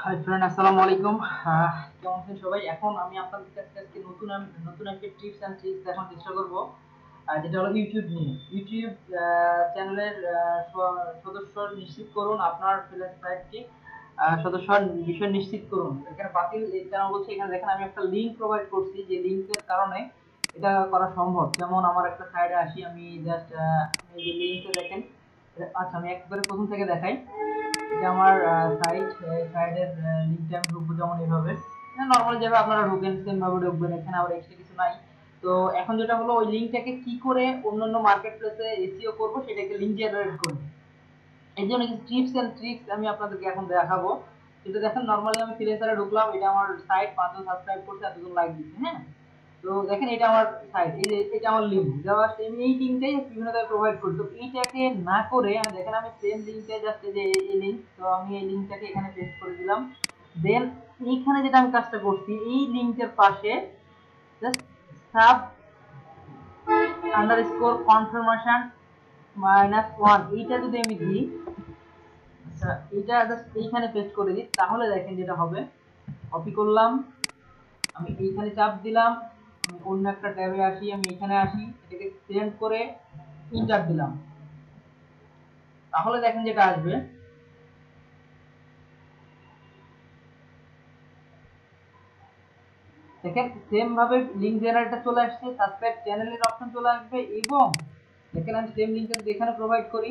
Hi friend, আসসালামু আলাইকুম। কেমন আছেন সবাই? এখন আমি আপনাদের কাছে আজকে নতুন একটা টিপস এন্ড ট্রিক্স দেখানোর চেষ্টা করব, যেটা হলো ইউটিউব নিয়ে। ইউটিউব চ্যানেলের সদস্য নিশ্চিত করুন, আপনার ফ্রিল্যান্স সাইটকে সদস্য বিষয় নিশ্চিত করুন। এখানে বাতিল কেন বলছি, এখানে দেখেন আমি একটা লিঙ্ক প্রোভাইড করছি, যে লিঙ্কের কারণে এটা করা সম্ভব। যেমন আমার একটা সাইডে আসি, আমি জাস্ট এই যে লিঙ্কে দেখেন। আচ্ছা, আমি একবারে প্রথম থেকে দেখাই। এটা আমার সাইডের লিংকটা আমি ঢুকবো যেমন এইভাবে। নরমালি যেভাবে আপনারা ঢোকেন সেম ভাবে ঢুকবেন, এখানে আবার এক্সট্রা কিছু নাই। তো এখন যেটা হলো, ওই লিংকটাকে কি করে অন্যান্য মার্কেট প্লেসে এসইও করবো, সেটাকে লিংক জেনারেট করব। এই জন্য কিছু টিপস এন্ড ট্রিক্স আমি আপনাদেরকে এখন দেখাবো। যেটা দেখেন, নরমালি আমি ফ্রিল্যান্সারে ঢুকলাম, এটা আমার সাইট, 5 জন সাবস্ক্রাইব করছে, এতজন লাইক দিচ্ছে, হ্যাঁ। তো দেখেন, এটা আমার সাইট, এই যে এটা আমার লিংক দেওয়া, আমি এই লিংকটাই বিভিন্ন জায়গায় প্রোভাইড করি। তো এইটাকে না করে দেখেন, আমি সেম লিংকটা জাস্ট এই যে এই লিংক, তো আমি এই লিংকটাকে এখানে পেস্ট করে দিলাম। দেন এইখানে যেটা আমি কাজটা করছি, এই লিংকের পাশে জাস্ট সাব আন্ডারস্কোর কনফার্মেশন -1 এইটা যদি আমি দিই, আচ্ছা এইটা জাস্ট এইখানে পেস্ট করে দিই, তাহলে দেখেন যেটা হবে। কপি করলাম, আমি এইখানে চাপ দিলাম, আমি অন্য একটা ট্যাবে আসি, আমি এখানে আসি, এটাকে সেন্ড করে ইন্টার দিলাম, তাহলে দেখেন যেটা আসবে। দেখেন সেম ভাবে লিংক জেনারেটর চলে আসছে, সাবস্ক্রাইব চ্যানেলের অপশন চলে আসবে, এবং দেখেন আমি সেম লিংকটা যদি এখানে প্রোভাইড করি,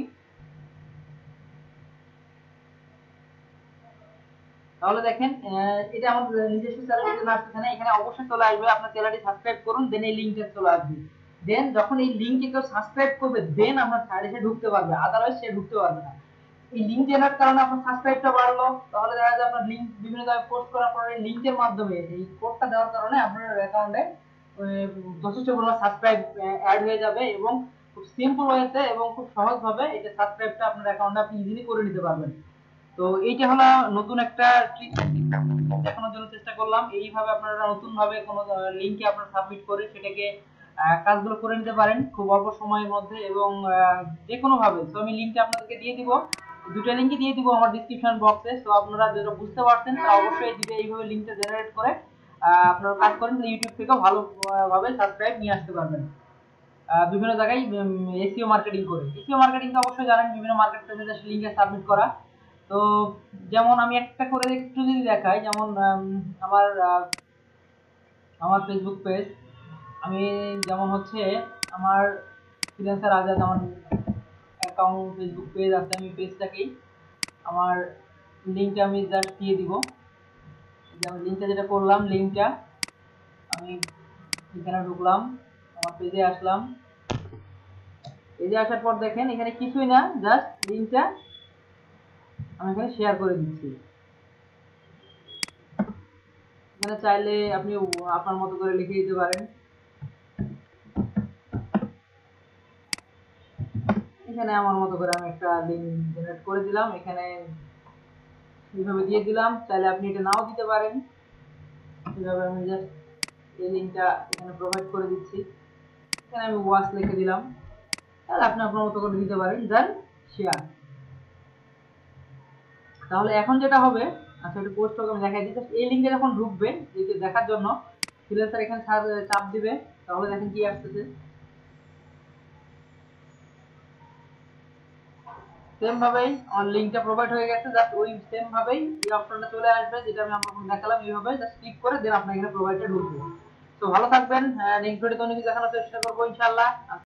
তাহলে দেখেন এটা আমার নিজস্ব চ্যানেলের জন্য আসছে। এখানে অবশ্যই চলে আসবে আপনার চ্যানেলটি সাবস্ক্রাইব করুন, দেন এই লিংকটা চলে আসবে। দেন যখন এই লিংকে কেউ সাবস্ক্রাইব করবে, দেন আপনার সাইটে সে ঢুকতে পারবে, আদারওয়াইজ সে ঢুকতে পারবে না। এই লিংক জেনারেট কারণে আপনার সাবস্ক্রাইবটা বাড়লো, তাহলে দেখা যায় আপনার লিংক বিভিন্ন জায়গায় পোস্ট করার পরে লিংকের মাধ্যমে এই কোডটা দেওয়ার কারণে আপনার অ্যাকাউন্টে যথেষ্ট পরিমাণ সাবস্ক্রাইব অ্যাড হয়ে যাবে, এবং খুব সিম্পল ওয়েতে এবং খুব সহজভাবে এটা সাবস্ক্রাইবটা আপনার অ্যাকাউন্টে আপনি ইজিলি করে নিতে পারবেন। তো এইটা হলো নতুন একটা ট্রিক দেখানোর জন্য চেষ্টা করলাম। এইভাবে আপনারা নতুন ভাবে কোনো লিংকে আপনারা সাবমিট করে সেটাকে কাজগুলো করে নিতে পারেন খুব অল্প সময়ের মধ্যে, এবং যে কোনো ভাবে। তো আমি লিংকটা আপনাদেরকে দিয়ে দিব, দুটো লিংকই দিয়ে দিব আমার ডিসক্রিপশন বক্সে। তো আপনারা যারা বুঝতে পারছেন তারা অবশ্যই এই দুটো এইভাবে লিংকটা জেনারেট করে আপনারা কাজ করেন, ইউটিউব থেকেও ভালো ভাবে সাবস্ক্রাইব নিয়ে আসতে পারবেন। বিভিন্ন জায়গায় এসইও মার্কেটিং করে। এসইও মার্কেটিং তো অবশ্যই জানেন, বিভিন্ন মার্কেট প্লেসে লিংকে সাবমিট করা। তো যেমন আমি একটা করে একটু যদি দেখাই, যেমন আমার আমার ফেসবুক পেজ, আমি যেমন হচ্ছে আমার ফ্রিল্যান্সার আজাদ আমার অ্যাকাউন্ট ফেসবুক পেজ আছে, আমি পেজটাকেই আমার লিঙ্কটা আমি জাস্ট দিয়ে দিব। যেমন লিঙ্কটা যেটা করলাম, লিঙ্কটা আমি এখানে ঢুকলাম, আমার পেজে আসলাম। পেজে আসার পর দেখেন এখানে কিছুই না, জাস্ট লিঙ্কটা আমি এখানে শেয়ার করে দিচ্ছি। এখানে চাইলে আপনি আপনার মতো করে লিখে দিতে পারেন। এখানে আমার মতো করে আমি একটা লিঙ্ক জেনারেট করে দিলাম, এখানে এইভাবে দিয়ে দিলাম। চাইলে আপনি এটা নাও দিতে পারেন। এইভাবে আমি জাস্ট এই লিঙ্কটা এখানে প্রোভাইড করে দিচ্ছি, এখানে আমি ওয়াচ লিখে দিলাম। তাহলে আপনি আপনার মতো করে দিতে পারেন, দেন শেয়ার। তাহলে এখন যেটা হবে, আচ্ছা একটু পোস্ট আমি দেখাই দিই। এই লিঙ্কে যখন ঢুকবে দেখার জন্য, ফ্রিল্যান্সার এখানে চাপ দিবে, তাহলে দেখেন কি আসতেছে। সেম ভাবেই আমার লিংকটা প্রোভাইড হয়ে গেছে, জাস্ট ওই সেম ভাবেই এই অপশনটা চলে আসবে, যেটা আমি আপনাকে দেখালাম। এইভাবে জাস্ট ক্লিক করে দেন আপনার এখানে প্রোভাইডটা ঢুকবে। তো ভালো থাকবেন, নেক্সট ভিডিওতে অনেক কিছু দেখানোর চেষ্টা করবো ইনশাআল্লাহ।